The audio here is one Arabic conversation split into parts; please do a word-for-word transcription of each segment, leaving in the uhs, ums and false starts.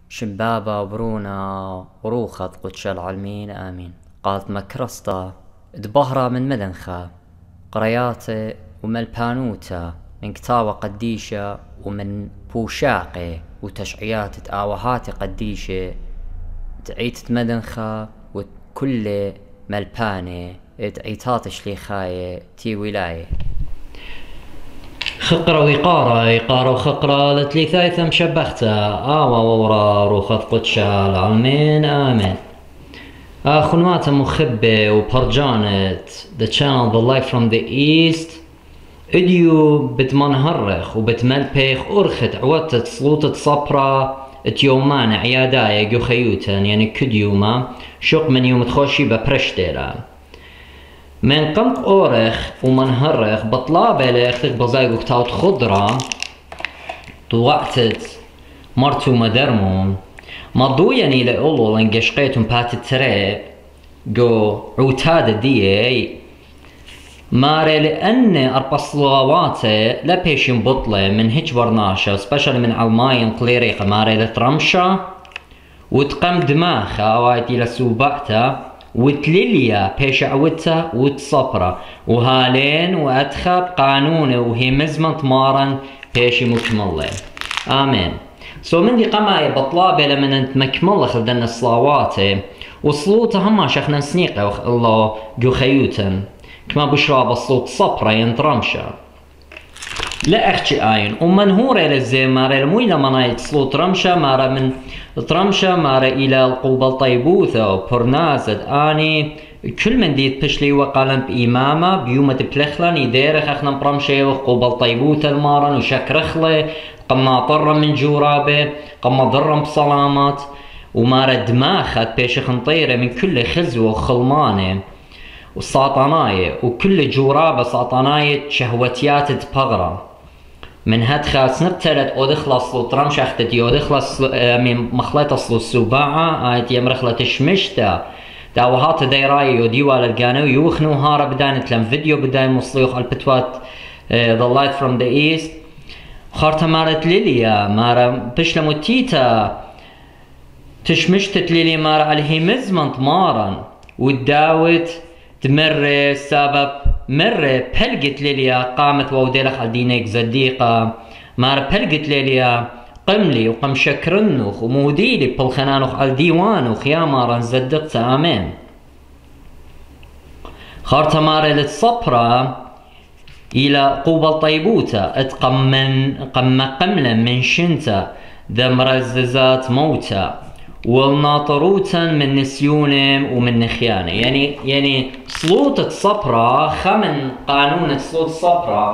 شمبابا وبرونا وروخة قدش العالمين آمين. قالت مكرسطة دبهرة من مدنخة قرياتي وملبانوتا من كتاوة قديشة ومن بوشاقي وتشعيات تآوهات قديشة تعيت مدنخة وكل ملباني تعيتات شليخاية تي ولاية. خقرة ويقارة يقارة وخقرة لتليثايثة مشبختة آوى وورا روخة قدشة العالمين آمين. أخنوات مخبة وبرجانت The channel The Light from the East اديو بتمنهرخ وبتملبخ أرخت عوتت صلوتة صبرة تيومان عيادايا جو خيوتن يعني كديوما شق من يوم تخوشي ببرشتيرا من قمق أورخ ومنهرخ بطلابة لأختك بزايقو كتاوت خضرة توقتت مرتو مدرمون مضو يعني لأولو لنقشقيتم بات التريب جو عوتاد ديي ماري لأن أربصلواتي لا بيشن بطلة من هيج برناشة سبيشال من علماين قليريقة ماري لترمشة وتقم دماغها وايتي لسوبعتا وتليليا بيش عودتا وتصبرا وهالين وأدخب قانونه وهي مزمن تمارن بيش مكملة آمين. سو من دي قماية بطلابة لمن انت مكملة خلدنا الصلاواتي وصلوتها هما شخنا سنيقة الله جو خيوتن كما بشرا بصوت صبرا ينترمشا لا اختي آين ومنهورة للزي مارا المويلة منايت صلوت رمشا مارا من ترمشا مارا إلى القوبل طيبوثة وبرنازد آني كل من ديت بشلي وقالن بإمامة بيومة بلخلن يديرخ اخنا برمشا وقوبل طيبوثة المارن وشكرخلة قما طرم من جورابه قما ضرم بصلامات ومارا دماخت بيش خنطيرة من كل خزوة وخلمانة وساطناية وكل جورابة ساطناية شهوتيات تبغرة من هاد خاص نبتلت او دخلص لو ترمش اختت يو دخلص من مخلطة لو السباعة ايت يمرخلة تشمشتا داوهات دايراي يو ديوال القانو يوخنو هارا بداين تلم فيديو بداين مصليوخ البتوات The Light from the East خارتا مارت ليليا مارا بشلمو تيتا تشمشتت ليلي مارا عليه مزمنت مارا وداوت تمر سبب مر بلقت ليليا قامت ووديلخ على دينيك زديقة مار بلقت ليليا قملي وقم شكرنوخ وموديلي بالخنانوخ على ديوانوخ يا مارا زدقت آمين. خارتا مارا لتصبرا إلى قوبل طيبوتا اتقمن قم قملا من شنتا ذا مرززات موتا والناطروتا من نسيونهم ومن نخيانه يعني يعني صلوت الصبرة خمن قانون صلوت الصبرة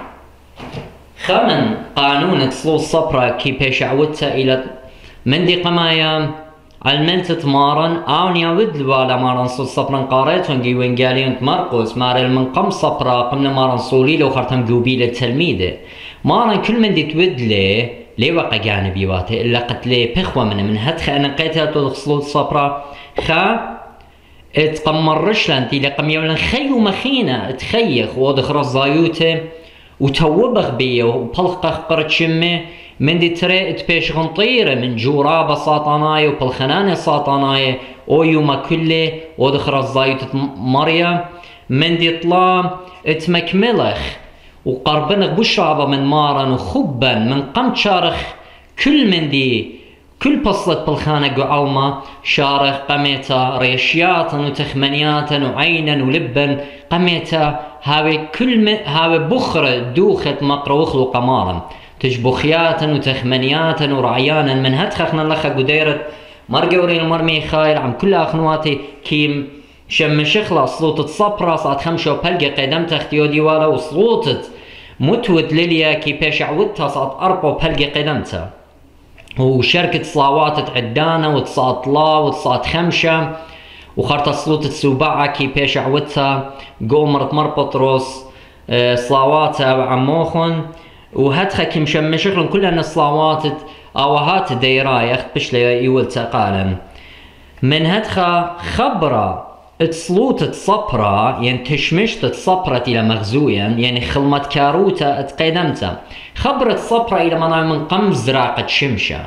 خمن قانون صلوت الصبرة كي بيش عودتا إلى من دي قمايا علمنت تمارن آون يود الوالا مارن صلوت الصبرة قاريتون جي وين قاليون مرقس مارن من قم صبرة قمنا مارن صوليلة وخرتم جوبيلة تلميذة مارن كل من دي تود لي لي وقع جانبي واته إلا قتلي بخوة من من هدخ أنا قيتها تدخلوا الصبرة خا اتقمرش لانتي لقم يولن خيو مخينة تخيخ ودخر الزايوته وتوبخ بيه وبلقخ قرد شمه من دي تري اتبيش غنطيرة من جورابة ساطاناي وبالخنانة ساطاناي او يوما كله ودخر الزايوته مريم من دي طلا اتمكملخ وقربنك بشرابة من مارن وخبا من قمت شارخ كل من دي كل بصلة بالخانة وعلمة شارخ قميتا ريشياتا وتخمنياتا وعينا ولبا قميتا هاوي كل م... هاوي بخرة دوخت مقروخ وقمارا تشبخياتا وتخمنياتا ورعيانا من هتخخنا لخا قديرت مرقورين المرمي خاير عم كل اخنواتي كيم شم شخلة صلوتة صبرة صعد خمشة وبلقى قدمت اختيو ديوالا وصلوتة متوت ليليا كي بيش عودتها صعد أربعة وبلقى قدمتها وشركة صلاوات عدانة وتصعد لا وتصعد خمشة وخرطة صلوتة سوبعة كي بيش عودتها قومرت مربطروس صلاواتها وعموخن وهدخا كي مشم شخلن كلها صلاوات اوهات ديراي اخت بش لي يول تقالا من هدخا خبرة تصلوت تصبرة يعني تشمشت تصبرة إلى مغزويا يعني خلمت كاروتا تقدمتا خبرت صبرة إلى منع من قم زراقة شمشة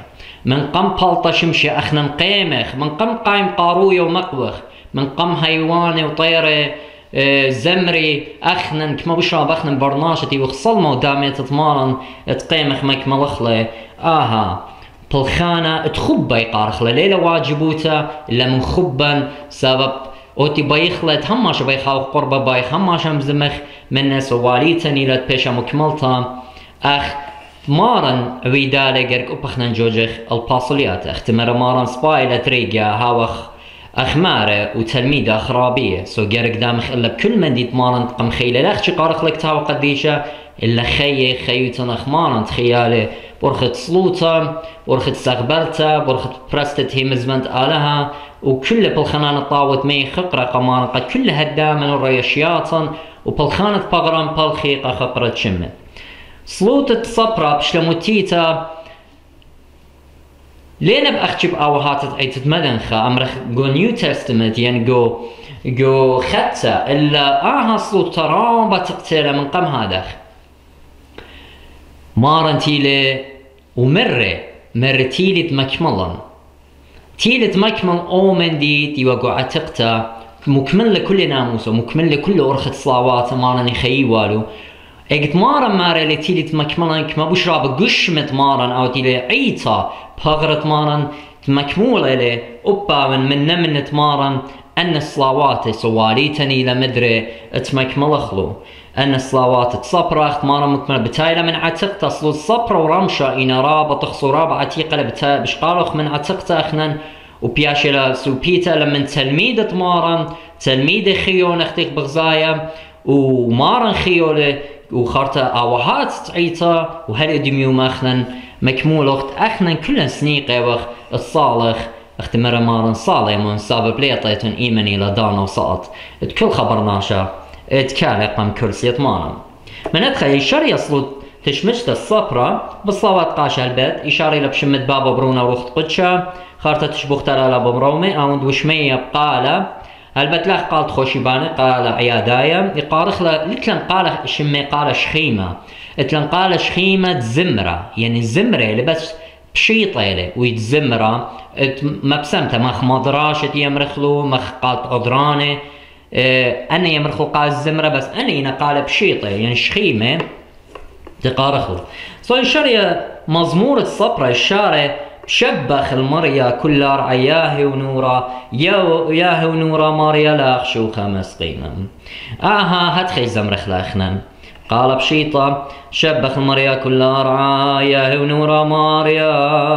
من قم بلطة شمشة أخنا مقيمخ من قم قايم قاروية ومقوخ من قم هيواني وطيرة آه زمري أخنا كما بشرب أخنا برناشتي وخصلمة ودامية تطمارن تقيمخ ميك ملخلة آها بالخانة تخبى يقارخلة ليلة واجبوتا إلا من خبا سبب اوتي بايخلت هماش بايخاو قربة بايخ هماش مزمخ من ناس واليتني لتبيشا مكملتا أخ مارن ويدالي جرك أبخنا نجوجخ الباصليات اختمر مارن سبايلة ريجا هاوخ أخمارة وتلميذة خرابية سو جرك دامخ إلا بكل من ديت مارن تقم خيلة لخشي قارخ لك تاو قديشة إلا خيي خيوتن أخمارن تخيالي برخت صلوتا برخت استقبلتا برخت برستت هي مزمنت آلها وكل بالخنان الطاوت مي خقرة قمارن قد كل هدامن الريشياطن وبالخانة بغران بالخيقة خقرة شمت صلوتة صبرة بشلموتيتا لين بأخشب أوهاتت أيتت مدنخة أمرخ جو نيو تستمنت يعني جو جو خدتا إلا آها صلوت رابة تقتل من قم هادخ مارن تيلي ومرة مرة تيلي تمكملا تيلي تمكمل أومن ديت يوقع عتقتا مكمل لكل ناموسه مكمل لكل أرخة صلاوات مارن يخيي والو اجت مارن مارا اللي تيلي تمكملا كما بشرا بقشمت مارن أو تيلي عيطا بغرت مارن تمكمولة لي أبا من من نمنت مارن أن الصلاوات سواليتني لمدري تمكمل خلو أن الصلاوات تصبرخت مارن مكمل بتايلة من عتق تصلو الصبر ورمشة إنا رابط تخصو رابع عتيقة لبتا بشقالخ من عتق أخنا وبياشلا سوبيتا لمن تلميذة مارن تلميذة خيو نختيق بغزايا ومارن خيولة وخارتا أوهات تعيطا وهل دميو ماخنا مكمول وقت أخنا كل سنيقة وقت الصالخ اختمر مارن صاليمون سابب ليطيتون إيماني لدانا وسقط كل خبرناشا اتكالق من كرسية مارن من أدخل الشر يصلو تشمشت الصبرة بالصوات قاشا البيت إشاري لبشمت بابا برونا وخت قدشا خارتا تشبخ تلالا ببرومي أوند وشمية بقالة البتلاخ قالت خوشيباني قال عيادايا يقارخ له لتلن قال شمي قال شخيمة اتلن قال شخيمة زمرة يعني الزمرة اللي بس بشيطة اللي ويتزمرة مبسمته مخ مدراشة يمرخلو مخ قالت عذراني اه أنا يمرخلو قال الزمرة بس أنا قال بشيطة يعني شخيمة تقارخلو صار الشرية مزمور الصبرة الشارع شبخ المريا كل رعياه ونورا ياه ونورا ماريا لاخشو خمس قيمة آها هتخي زمرخ لاخنا قال بشيطة شبخ المريا كل رعياه ونورا ماريا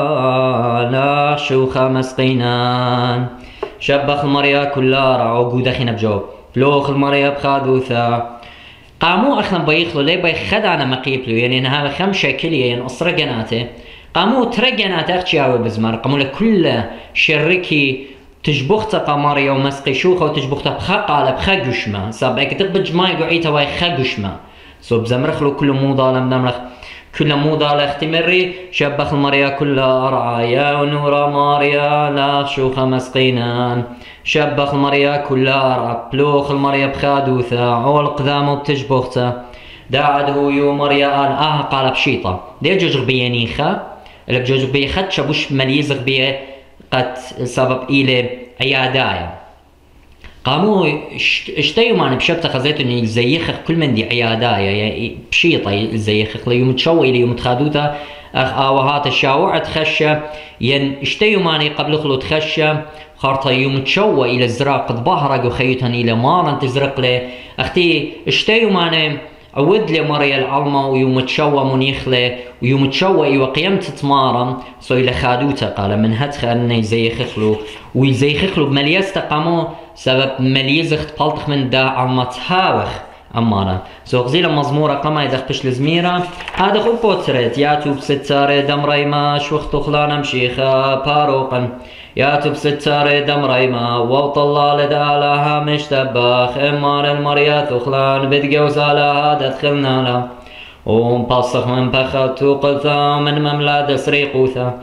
لاخشو خمس قينان شبخ المريا كل رعا وقود أخينا بجوب بلوخ المريا بخادوثا قاموا أخنا بيخلو ليه بيخدعنا مقيبلو يعني إنها خمسة كلية يعني أسرة جناته قاموا ترجعنا تأخشياوي بزمار قاموا لكل شركي تجبخت قماريا ومسقي شوخة وتجبخت بخاقة على بخاقشمة سابقا تقبل جماعي قعيتا واي خاقشمة سو بزمرخلو كل موضة لم نمرخ كل موضة لاختمري شبخ المريا كل رعايا ونورا ماريا لا شوخة مسقينان شبخ المريا كل رعا بلوخ المريا بخادوثا عول قدامه بتجبخته داعد هو يو مريا آن آه قال بشيطة دي جوجر بيانيخا اللي بجوجر بيخد شابوش مليزغ بيه قد سبب إلي عيادايا قاموا اشتيو معنا بشبتة خزيتو اني زيخخ كل من دي عيادايا يعني بشيطة زيخخ ليوم تشوي ليوم تخادوتا اخ آوهات الشاوع تخشى ين اشتيو معنا قبل خلو تخشى خارطة يوم تشوى الى الزراق قد بهرق وخيوتن الى مارن تزرق له اختي اشتيو معنا عود لي مريا العلمة ويوم تشوى منيخله ويوم تشوى ايوا قيمت تمارن سو الى خادوتا قال من هتخ انه يزيخخلو ويزيخخلو بمليزتا قامو سبب مليزخ بلطخ من دا عما تهاوخ أمارا سو غزيلا مزمورة قما يدخ بش لزميرة هذا خو بوتريت ياتو بستاري دم ريما شوختو خلانا مشيخا باروقا ياتو بستاري دم ريما ووط الله لدالها مش تباخ امار المريات وخلان بدقوز على دخلنا لا ومبصخ من بخت وقلتا من مملاد سريقوثا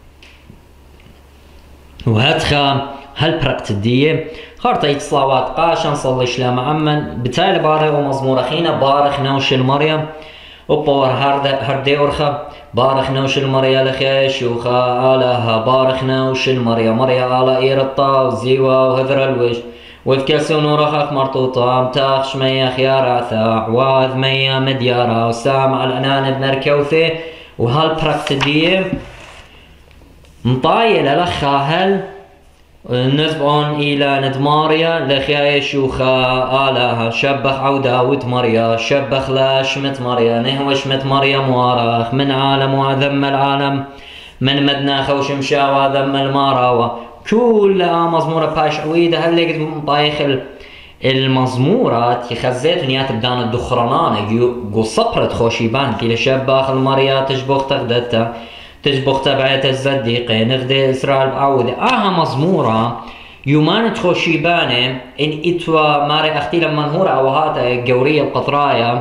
وهدخا هل برقت الدية خارطة يتصلاوات قاشا نصلي شلام عمن بتالي باري ومزمور أخينا بارخ نوش المريم وبور هردي أرخا بارخنا وش المريا لخيا شوخا آلها بارخنا وش المريا مريا آلا إير الطا وزيوا وهذر الوش وذكسون ورخاخ مرطوطة متاخ شمية خيار عثاع واذ ميا مديارة وسامع الأنان بنركوثي وهالبراكتدية مطايلة لخا هل نزبون إلى ندماريا لخيا شوخا آلها شبخ عودا وتمريا شبخ لا شمت مريا نهو شمت مريا موارخ من عالم وذم العالم من مدنا خوش مشا وذم الماراوة كل مزمورة باش عويدة هل لقيت مطايخ المزمورات يخزيت نيات بدان الدخرانان يقول صبرت خوشيبان كي شبخ المريا تشبخ تغدتا تشبخ تبعت الزديقين نغدي إسرائيل بعودة آها مزمورة يومان تخوشيبانة إن إتوا ماري أختي لما نهور أو هاتا جورية القطرايا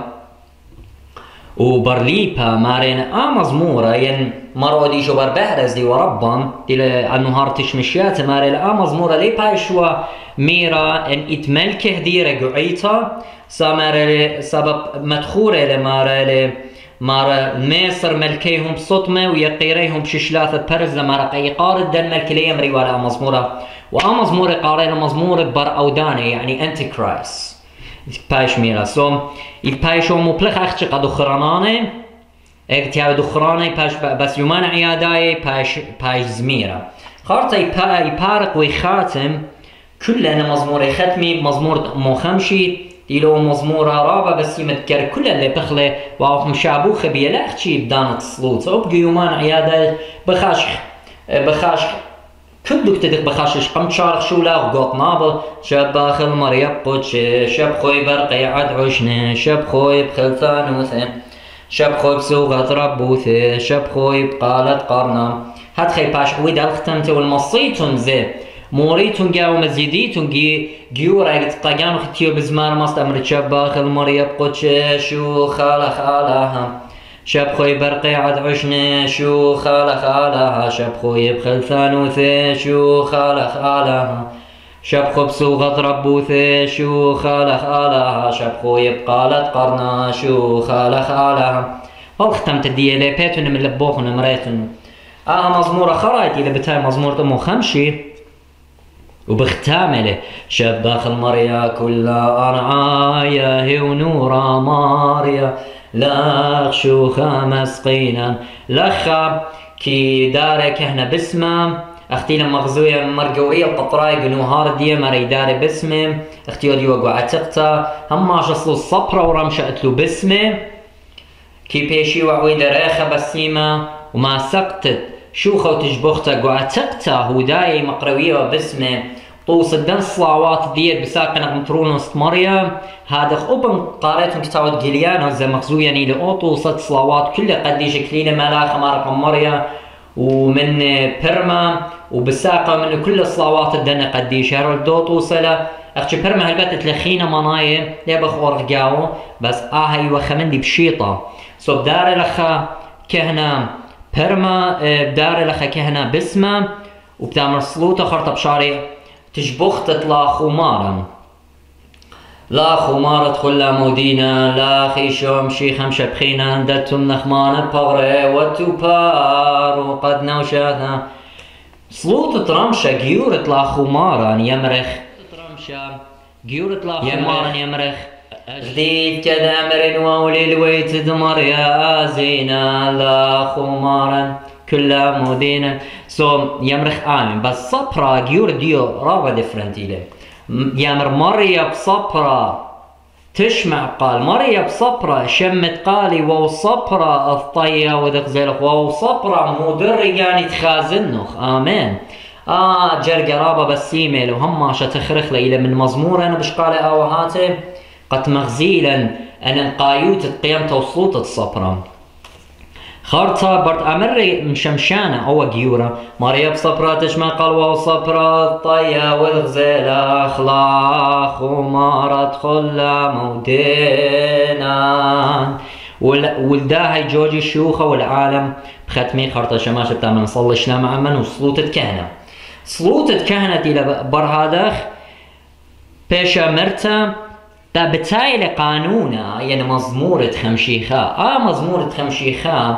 وبرليبا مارين آه مزمورة ين مرو دي شو بربهرز دي وربم دي النهار تشمشيات ماري آه مزمورة لي بايشوا ميرا إن إتملكه ديرة قعيتا سامر سبب مدخورة لماري مارا مصر ملكيهم بصطمة ويقيريهم بششلاثة برز مارا قيقار الدن ملكلية مري ولا مزمورة وآ مزمورة قارينا مزمورة بر أوداني يعني أنتي كرايس بايش ميرا سو البايشو مبلغ أختي قد خراناني اكتياب دخراني بايش بس يومان عياداي بايش بايش زميرة خارطة يبارق ويخاتم كلنا مزمورة ختمي بمزمور مخمشي ديلو مزمورة رابع بس يمتكر كل اللي بخله واقم شابوخ بيلا اختي بدانت صلوت وبقي يومان عيادة بخاشخ بخاشخ كدك تدق بخاشش قمت شارخ شولا وقوط نابل شاب باخل مريب قدش شاب خوي برقي عد عشنه شاب خوي بخل ثانوثه شاب خوي بسوغة ربوثه شاب خوي بقالت قرنا هاد خي باش عويد الختمته والمصيتون زي موريتون جاو مزيديتون جي جيورا يتقاقانو ختيو بزمان ماست امر شاب باخل مريب قدش شو خاله خالها شاب خوي برقي عد عشنه شو خاله خالها شاب خوي بخل ثانوثه شو خاله خالها شاب خو بسوغة ربوثه شو خاله خالها شاب خوي بقالت قرنا شو خاله خالها هل ختمت الديالي بيتون من لبوخن مريتون اه مزمورة خرايتي اللي بتاعي مزمورة امو خمشي وبختامله شباخ المريا كل أرعايا هي ونورا ماريا لاخ شوخا مسقينا لخا كي دارك هنا باسمه اختي لما غزوية مرقوية القطراي قنوهار دي مري داري باسمه اختي ودي وقوع عتقتا هم شصلو الصبرة ورمشأت له باسمه كي بيشي وعويد ريخة بسيمة وما سقطت شوخة وتجبختا قعتقتا هو داي مقروية باسمه طوس الدن الصلاوات ديت بساقنا مترونوس مريم هذا اوبن قاريتهم كتابة جليان هزا مخزو يعني لأوطوسة صلاوات كلها قديش كلينا ملاخة ماركم مريم ومن برما وبساقة من كل الصلاوات الدن قديش هرول دو توصلة اختي برما هلبت تلخينا منايم ليبخ ورقاو بس آهي وخمندي بشيطة سو بدار لخا كهنا برما بدار لخا كهنا بسمة وبتعمل صلوطة خرطة بشاري تشبخت لا خمارا لا خمارة خلا مودينا لا خيشوم شيخم شبخينا دتم نخمان بغري وتوبار وقد نوشاثا صلوطة رمشة جيورة لا خمارا يمرخ رمشة جيورة لا خمارا يمرخ جديد كدامر وولي الويت دمر يا زينا لا خمارا كلها مودينا سو يمرخ آمن بس صبرا جيور ديو رابع ديفرنت إليه يامر مريا بصبرا تشمع قال مريا بصبرا شمت قالي وو صبرا الطيا وذق زيلخ وو صبرا مدر يعني تخازنخ آمين آه جر قرابة بسيميل وهم عشا تخرخ لي من مزمور أنا بش قال آوهاتي قد مغزيلا أنا قايوت القيام توصلوت الصبرا خارطة برد أمري مشمشانة أو جيورة مريا بصبرا تشمع قلوة وصبرا طيا والغزالة أخلاق ومارة خلا مودينا ولداها جوجي الشيوخة والعالم بختمي خارطة شماشة بتعمل نصلي شلام عمن وصلوتة كهنة صلوتة كهنة إلى برهادخ بيشا مرتا بتايل قانونا يعني مزمورة خمشيخا آه مزمورة خمشيخا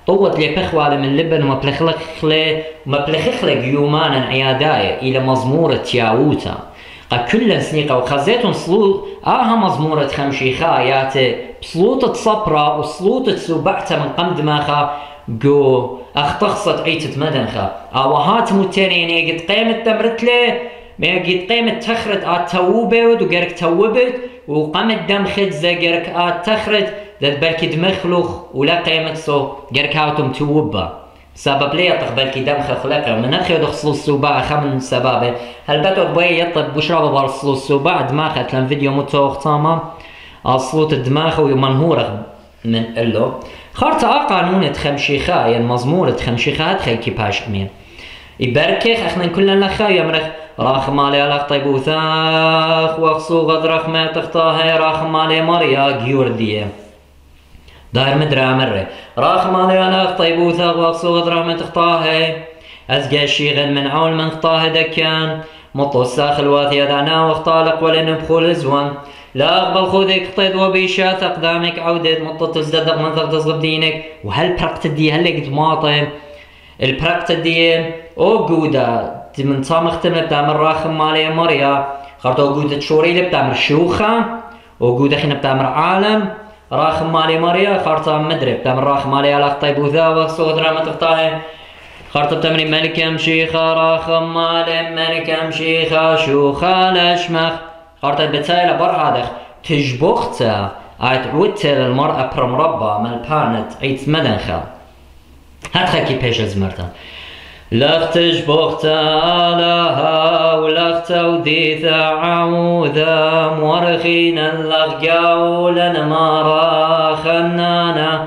قوة لي بخوالي من لبن وما بلخلخلي وما بلخخلي يومانا عياداية إلى مزمورة تياوتا قا كل سنيقة وخزيتون صلوط آها مزمورة خمشيخا ياتي بصلوطة صبرة وصلوطة سوبعتا من قم دماخا جو اختخصت عيتة مدنخا آوهات متانين يقد قيمة تمرتلي يقد قيمة تخرت آت توبت وقرك توبت وقام الدم خدزة قرك آت تخرت ذات بالكي دمخلوخ ولا قيمة سو قرك هاوتم توبا سبب ليه تقبل كي دم خلقه من اخي دخلوا السباع خمن سبابه هل بتو بوي يطب بشرب برصلوا السباع دماغه لان فيديو متوخ تمام اصلوت الدماغ ومنهوره من له خرط قانون خمشيخا يعني مزمورة خمشيخا هاد خي كيباش امين يبركخ اخنا كلنا لخا يمرخ راخ مالي على طيب وثاخ وخصو غدرخ ما تختاه راخ مالي مريا جيورديه داير مدرى مرة راخ مالي على طيب وثاخ وخصو غدرخ ما تختاه ازقى شيغل من عول من خطاه دكان مطو الساخ الواثي دعنا واختالق ولن بخول زوان لا اقبل خذك طيد وبيشات اقدامك عودت مطة تزددق من تصغب دينك وهل برقت دي هل قد ماطم البرقت دي او جودة من صامخ تم بتعمل راخم مالي مريا خرطو جودة شوري بتعمل شوخة وجودة خينا بتعمل عالم راخم مالي مريا خرطة مدري بتعمل راخم مالي على طيب وذا صوت رامة تقطعي خرطة بتمري ملك مشيخة راخم مالي ملك مشيخة شوخة لشمخ خرطة بتايلة برهادخ تجبختا عيت عودتا للمرأة برمربا مال بانت عيت مدنخا هاتخا كي بيش ازمرتا لخ تجبختا لها ولخ وديثا عوذا مورخينا لخ قاولا مارا خنانا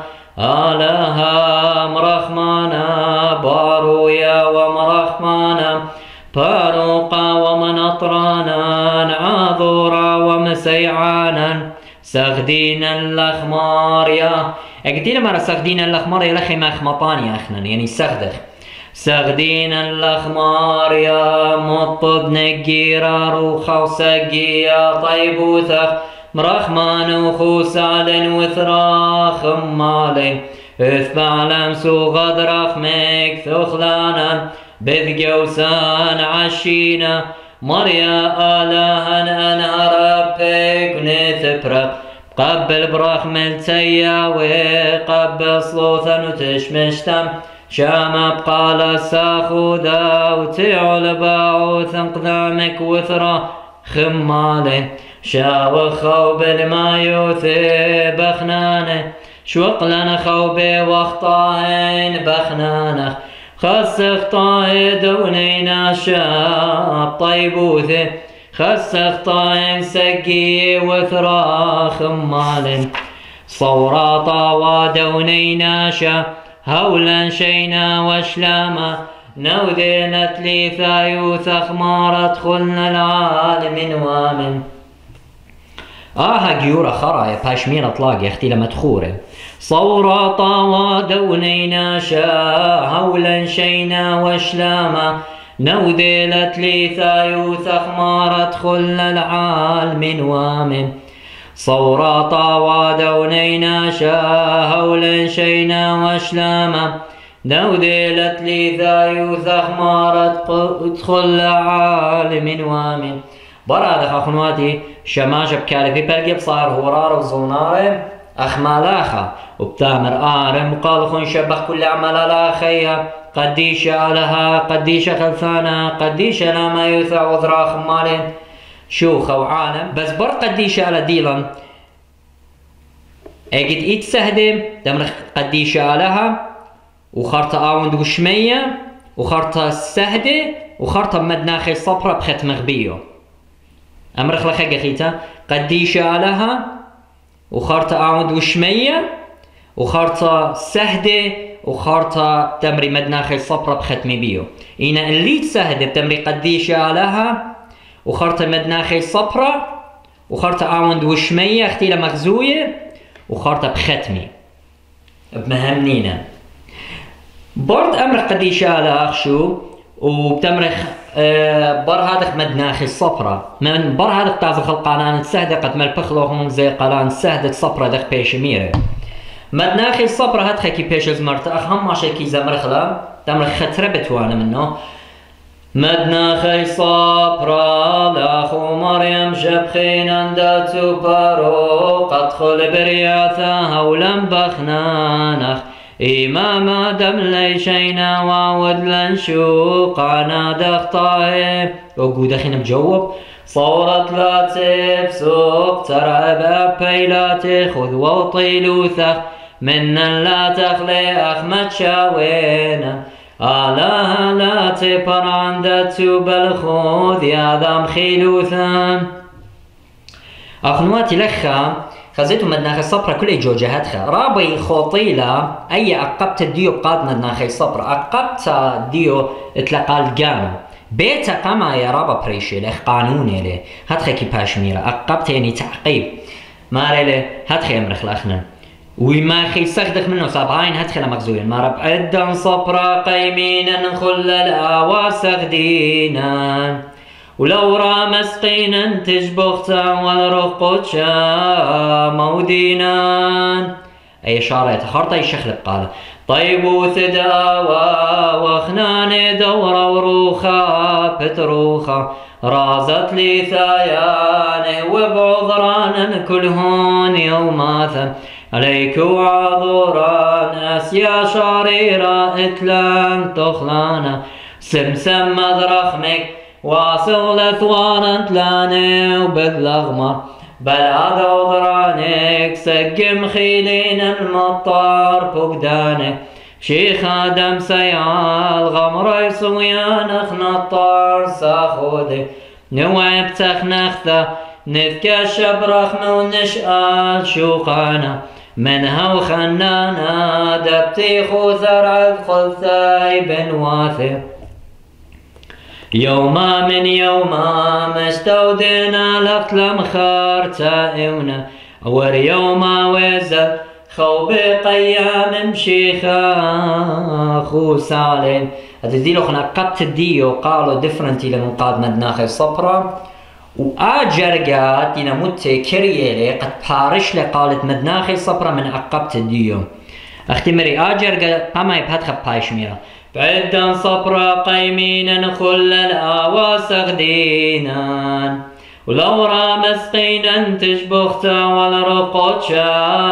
آلها مرخمانا بارويا ومرخمانا باروقا ومنطرانا عاذورا ومسيعانا سغدينا الأخماريا اقدينا مرة سغدينا الأخماريا لخي ما خمطاني اخنا يعني سغدخ سغدينا الأخماريا مطد نقيرا روخا وسقيا طيب وثخ مرخمان وخوس على وثراخ مالي اثبع لمسو غدرخ ميك ثخلانا بذقوسان عشينا مريا آلهن أنهر بيك نثبرق قبل براخ ملتياوي قبل صلوثا وتشمشتم شام بقال ساخودا وتعل باعوث قدامك وثرا خمالي شاو خوب ما يوثي بخنانه شوق لنا خوبي واخطاهن بخنانه خسخ طاي دونينا شاب طيبوثه خسخ طاي سقي وثرا خمال صورا طاوى دونينا شا هولا شينا وشلاما نودينت لي ثايوث اخمار ادخلنا العالم وامن آها جيورا خرايا باشمير اطلاق يا اختي لما تخوره صورا طاوى دونينا شا هولا شينا وشلاما نوديلت لي ثايوث اخمار ادخلنا العالم وامن صورا طاوى دونينا شا هولا شينا وشلاما نوديلت لي ثايوث اخمار ادخل عالم وامن برا دخا خنواتي شماش بكالي في برقب صار هورار وزونار اخمالاخا وبتامر ارم وقال خن شبخ كل اعمال الاخيها قديشة لها قديشة خلفانا قديشة لا ما يوثع وذرا خمالين شوخة وعالم بس بر قديشة على ديلان اجد ايت سهدم دمر قديشة لها وخرطة آوند وشمية وخرطة سهدة وخرطة مدناخي صبرة بخت مغبيو أمرخ لخيقة خيتا قديشة لها وخرطة آوند وشمية وخرطة سهدة وخرطة تمري مدناخي صبرة بخت مبيو إنا اللي سهدة بتمري قديشة لها وخرطة مدناخي صبرة وخرطة آوند وشمية اختيلة مغزوية وخرطة بختمي بمهمنينا برد أمر قديشة على أخشو وبتمرخ آه بر هذا مدناخي الصفرة من بر هذا بتاع القلان السهدة قد مال بخلوهم زي قلان السهدة الصفرة دق بيش ميرة مدناخي الصبر هات خيكي بيش زمرت أخهم ما شيكي زمرخلا دمر خترة بتوانا منه مدناخي الصبر لأخو مريم شبخين انداتو بارو قد خل برياثا ولم بخنانخ إمام دم ليشينا وعود لنشوق عنا دخطاي وقود أخينا بجوب صورت لا تفسق ترعب بيلاتي خذ وطيلوثخ منا لا تخلي أخمد شاوينا آلها لا تبر عندتو بالخوذ يا ذام خيلوثا أخنواتي لخا خزيتو مدناخي الصبرة كل جوجهاتها رابي خوطيلة أي أقبت الديو بقاد مدناخي الصبرة أقبت الديو اتلقى الجانو بيتا قما يا رابا بريشي لخ قانوني له هاتخي كي باشميرة أقبت يعني تعقيب ماري له هاتخي أمرخ الأخنا وما خي سخدخ منه سابعين هاتخي لمغزوين ما رب عدن صبرة قيمينا نخل الأواس غدينا ولو رامس قينا تجبختا والرقوتشا مودينا أي شارات خرطة يشخلق قال طيب وثداوى وخناني دورة وروخة بتروخة رازت لي ثاياني وبعذران كلهن يوماثا عليك وعذران أسيا شريرة إتلان تخلانا سمسم مذرخمك واصل لثوان تلاني وبدلغمة بلا ذوضرانك سقم خيلين المطار فقدانك شيخ آدم سيال غمر يسويان اخنطار ساخودي نوعب تخنخثة نذكى شبرخ ونشآل شوقانا منها وخنانا دبتي خوثر عذخل ثايب واثر يوما من يوما مستودنا لقلم خار تائونا ور يوما وزل خو بقيام مشيخا خو سالين هذا دي لو خنا قبت ديو قالوا ديفرنتي لمن قاد مدناخي الصبرة وآجرقات ينا متى كريالي قد بارش لقالت مدناخي الصبرة من عقبت ديو اختمري آجرقات قما يبهد خب بايشميرا بعدا صبرا قيمين نخل الآواس غدينا ولو رامس قينا تشبختا والرقوتشا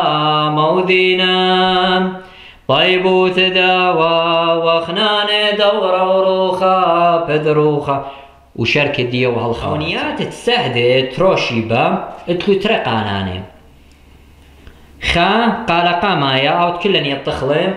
مودينا طيب وتداوى وخناني دورة وروخة بدروخة وشركة ديو وهالخونيات تسهدي تروشيبا اتلو ترقاناني خا قال قامايا او كلن يطخلي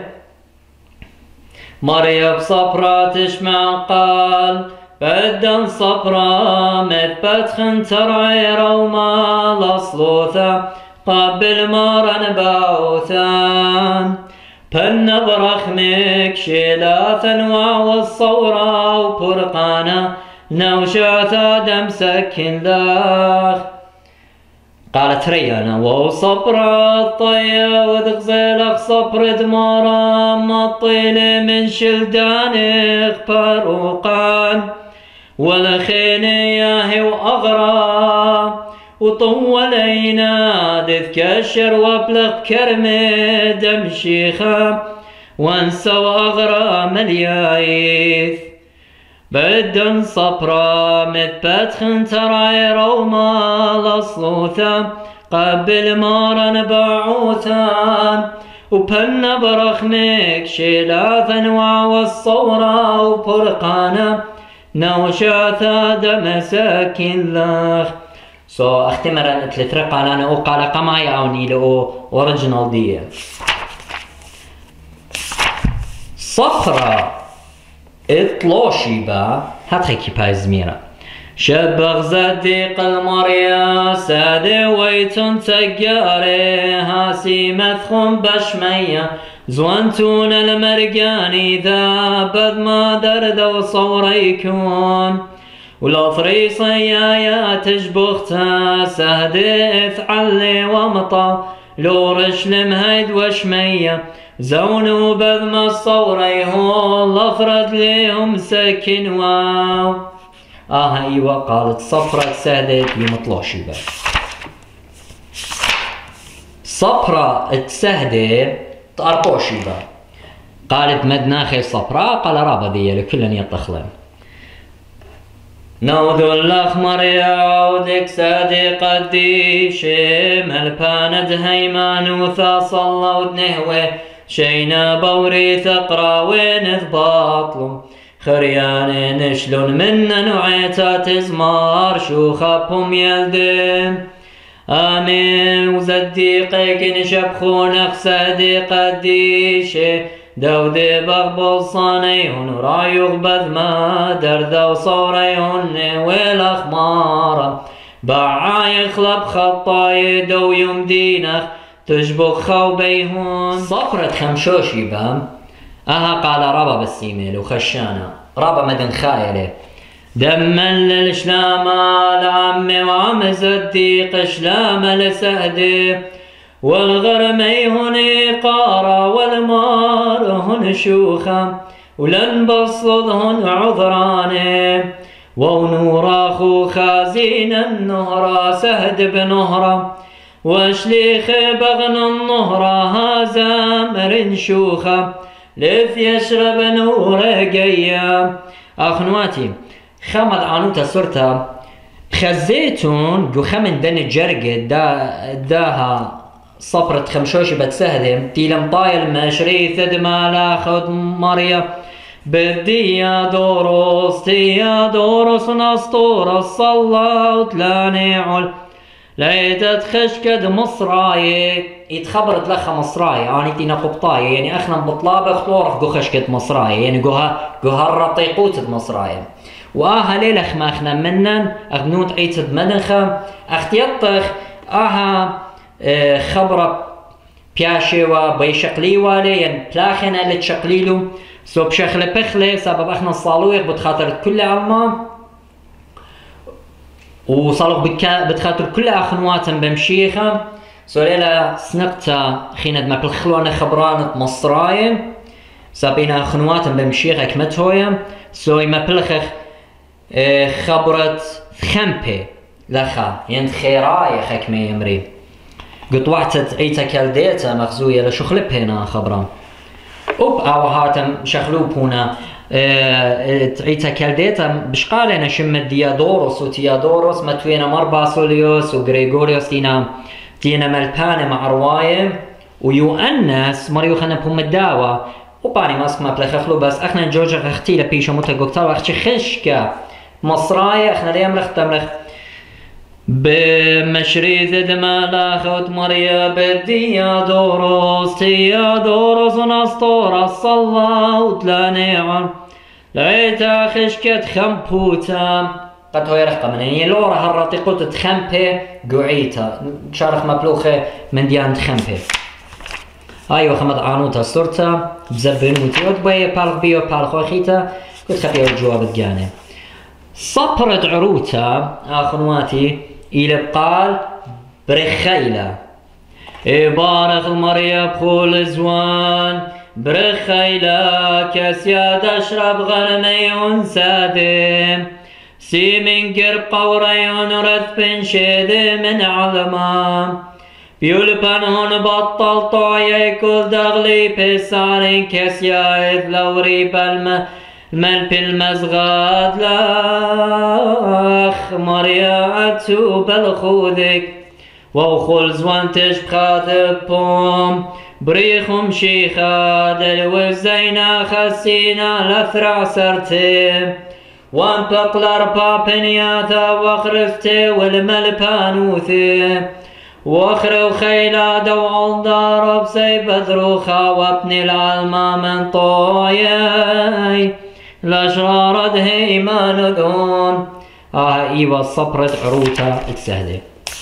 مريم صبرا تشمع قال بدن صبرا متبتخن ترعي روما لصلوثا قبل مرن باوثان بنبرخمك شيلاثا والصورة وبرقانا نوشاثا دم سكن لاخ قالت ريانا وصبر الطيا ودغزلق صبر دمارا مطيل من شلدانك باروقان والخين ياهي واغرى وطولينا دذكشر وابلغ كرمي دم شيخا وانسى واغرى مليايث بدن صبرا متبتخن تراي روما لصلوثا قبل مارن باعوثا وبن برخمك شيلاثا وعوالصورا وبرقانا نوشاثا دم ساكن لاخ سو so, اختمرا اتلترقا لنا وقال قماي اوني لو اوريجينال دي صفرا اطلوشيبا هاتخيكي بايزميرا شبغ زديق المريا سادي ويتن تقاري هاسي مثخم بشمية زوانتون المرقاني ذا بذ ما درد وصوريكون والأطري صيايا تجبختها سهديث علي ومطا لو رشلم هيد وشمية زونوا بذم الصوري هو الافرد ليهم سكن واو اه ايوه قالت صفرة سادت يمطلوشي بقى صبرة تسهدي تأرقوشي با قالت مدناخي صبرة قال رابا دي لكل يطخلم نوذ الأخمر يعودك صادق الديش ملباند هيمان وثا صلى ودنهوه شينا بوري ثقرا وين باطلم خريان نشلون من نوعيتا تزمار شو خابهم يلدم آمين وزديقك نشبخونك صادق الديش دودي بغبل صانيون رايوغ بذما دردو صوريون والأخمار بعاي خلب خطاي دو يوم دينخ تجبخ خوبيهون صفرة خمشوشي بام اها قال رابا بالسيميل وخشانا رابا مدن خايله دما للشلام العمي وعم زديق شلام لسهدي والغرمي هني قارة والمار هن شوخة ولن بصدهن عذراني ونور أخو خازين النهرة سهد بنهرة وشليخ بغن النهرة هذا مر شوخة لف يشرب نور قيا أخنواتي خمد عنوتا سرتا خزيتون جو خمن دن جرقد دا داها صفرة خمشوشي بتسهدم تيلم طايل مشري ثد مالا خد مريا بدي يا دوروس تي يا دوروس نسطور الصلاة وتلاني عل ليتت خشكد مصراي يتخبرت لخا مصراي يعني تينا قبطاي يعني اخنا بطلابة خطورخ جو خشكد مصراي يعني جوها جوها الرطيقوت مصراي واها ليلخ ما اخنا منن اغنوت عيتد مدنخا اختيطخ اها اه خبرة بياشيوا بيشقليوا لي يعني بلاخنا اللي تشقليلو سو بشخلة بخلة سبب اخنا الصالويق بتخاطر كل علمان وصالوق بتخاطر كل اخنواتن بمشيخة سو ليلة سنقتا خيند ما بالخلوانة خبرانة مصرايم سابينا اخنواتن بمشيخة كمتهويا سو يما بلخخ اه خبرة خمبي لخا يعني خيراي خكمي يمري قلت وحتت ايتا كالديتا مخزوية لشخلب هنا خبران اوب او هاتم شخلوب هنا ايتا كالديتا بشقالنا شم ديادوروس وتيادوروس متوينا مرباسوليوس وغريغوريوس تينا تينا ملبانة مع رواية ويؤنس مريو خنا بهم الداوة وباني ماسك ما بلخخلو بس اخنا جوجا اختي لبيشا متقوكتا واختي خشكا مصرايا اخنا ليام رخ تمرخ بمشري ذد مالا خوت مريا بدي يا دوروس تي يا دوروس ونسطور الصلاة وتلاني عن لعيتا خشكت خمبوتا قد هو يرخ من يعني لورا هالراتي قلت تخمبي قعيتا شارخ مبلوخة من ديان تخمبي ايوه خمد عنوتا صورتا بزبن وتيوت بي بالغ بيو بالغ وخيتا قلت خبيو الجواب تجاني صبرت عروتا اخنواتي الى بقال برخيلة بارخ مريا بخول زوان برخيلة كاسياد اشرب غرمي سادم سي من قرب قوريون رثب شيد من علما بيولبان هون بطل طايا كل دغلي بسارين كاسيا اذ لوري بالما مل بالمزغاد لاخ مريا عتو بالخوذك وخل زوان تشبخاد بوم بريخم شيخاد الوزينا خسينا لثرع سرتي وان بقلر بابنياتا وخرفتي والملبانوثي واخرو خيلا دو دار بسي بدروخا وابني العلما من طاياي الاشرار دهي ما ندون اه ايوه صبرة عروتا تسهدي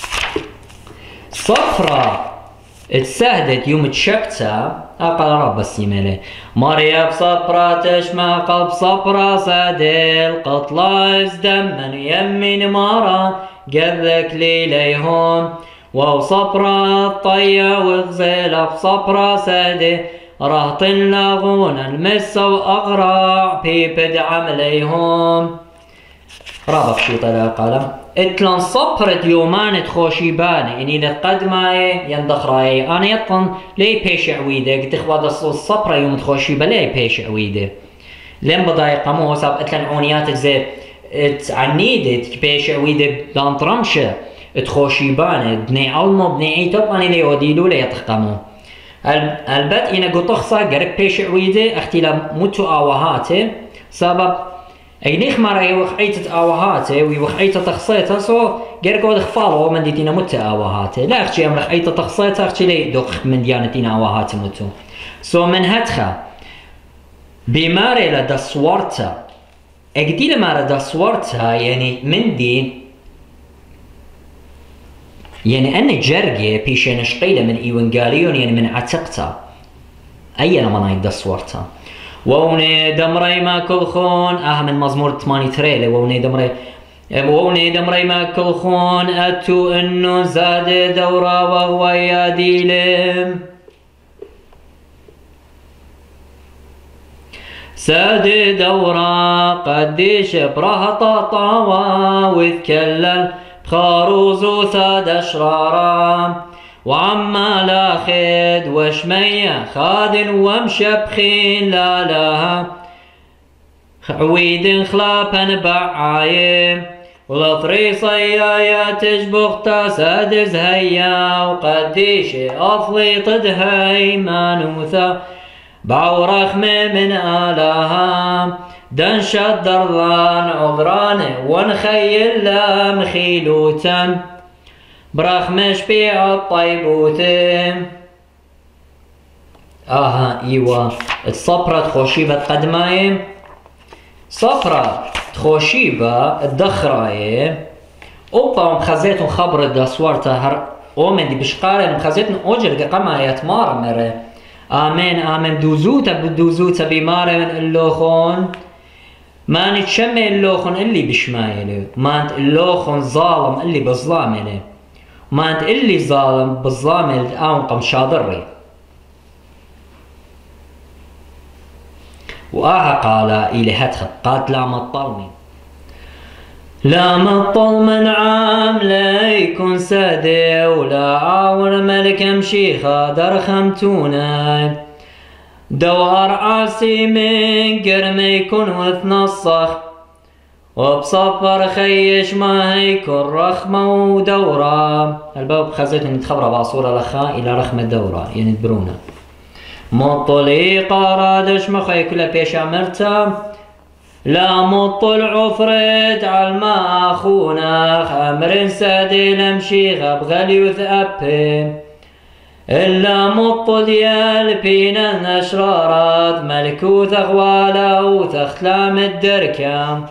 صفرة تسهدت يوم تشبتا اقل رب السيميلي مريا بصبرة تشمع قلب صبرة سادي القطلة ازدم من يمين مارا قذك لي ليهون وصبرة الطيا وغزيلة بصبرة سادي رهط لاغون المس واغراع في بدعم ليهم رابط شيطة القلم اتلن صبرت يومان تخوشيبان يعني لقد ما يندخ راي انا يطن لي بيش عويده قلت اخوات الصبره يوم تخوشيبا لي بيش عويده لين بضاي قامو صاب اتلن عونيات زي تعنيدت بيش عويده دان ترمشه تخوشيبان بني علمو بني عيتوب اني لي وديلو لي يتقامو البت انا قطخصا قرب بيش عويده اختلا متو اوهاته سبب اينيخ مارا يوخ عيتت اوهاته ويوخ عيتت تخصيته سو قرقو دخفالو من ديتينا متى اوهاته لا اختي امرخ عيتت تخصيته اختي لي دوخ من ديانتينا اوهاته متو سو من هتخا بماري لدى صورتا اقدي لما لدى صورتا يعني من دي يعني أن جرجي بيشين شقيلة من إيوانجاليون يعني من عتقتا أي لما نايد صورتها ووني دمري ما كل خون آه من مزمور ثمانية تريلي ووني دمري ووني دمري ما كل خون أتو إنه زاد دورا وهو يديلم ساد دورا قديش برهطا طاوا وذكلل بخاروز ثاد أشرارا وعما لا خد وشمية خاد ومشبخين لا لها عويد خلابا بعايم والطريصية يا تجبخ تساد زهيا وقديش أفلي طدهي مانوثا بعورخ من آلها دنشت درلان عذران ونخيل لا مخيلوتا براخ مشبيع الطيبوتم آها ايوا الصبرة تخوشيبة قدمايم صبرة تخوشيبة الدخرايم اوبا مخزيتون خبر الدسوارتا هر اومن دي بشقاري مخزيتون اوجر قما يتمار مره آمين آمين دوزوتا بدوزوتا بمارة من اللوخون ما نتشمي اللوخون اللي بشمايله ما انت اللوخون ظالم اللي بظلامله ما انت اللي ظالم بالظلام اونقم شاضري وآها قال إلي هتخط قالت لا مطلمي لا مطل من عام لا يكون سادي ولا عاور ملك مشيخة درخمتونا دوار عاسي من قرم يكون وتنصخ وبصفر خيش ما هيكون رخمة ودورة الباب خزيت ان تخبر بعصورة لخا الى رخمة دورة يعني تبرونا مطلي قارادش مخي كلها بيش عمرتا لا مطل عفرت عالما اخونا خمر سادي لمشيخة بغلي وثأبي إلا مطل ديال بينا نشرارات ملكوث أغوالا وتختلام الدركة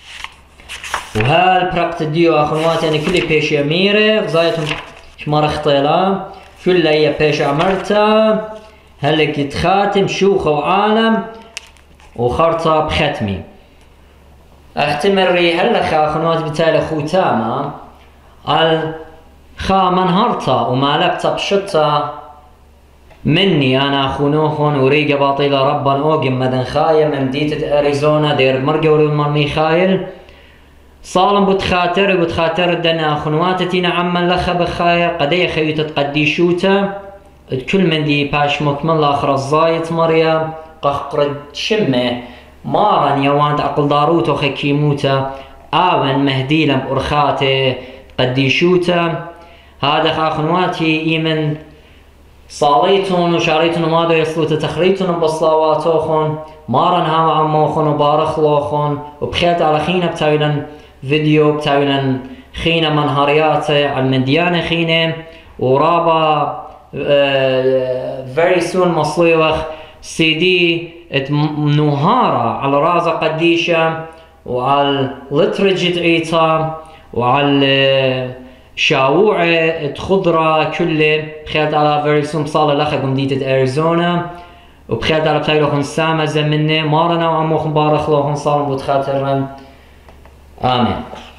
وهالبرقت الديو أخواتي يعني كل بيش يميري غزايتهم شمار اختيلا شو اللي هي بيش عمرتا هلك يتخاتم شوخة وعالم وخرطة بختمي اختمري هلا خا أخواتي بتالي خوتاما ال خا منهرتا وما لبتا بشتا مني انا اخونوخون وريقة باطيلة ربا اوقم مدن خايل ممديتة اريزونا دير مرقوري ومرمي خايل صالم بتخاتر بتخاتر دنا اخواتتي نعم لخا بخايا قدي خيوتة قديشوتا كل من دي باش مكمل اخر الزايت مريا قهقرد شمه مارن يوانت اقل داروتو خكيموتا آون مهديلم ارخاتي قديشوتا هذا خاخنواتي إيمن صاليتون وشاريتون ومادو يصلوت تخريتون بصلاواتوخون مارن هاو عموخون وبارخلوخون وبخيت على خينا بتاويلن فيديو بتاويلن خينا منهارياتي على المديانة خينا ورابا فيري سون مصليوخ سي دي نهارة على رازا قديشة وعلى لترجة عيتا وعلى شاوعة خضرة كله بخيرت على فيرسون بصالة لخا قمديتة أريزونا وبخيرت على بتايلوخن سامة زمنة مارنا وعموخن بارخلوخن صالم بوتخاترن آمين.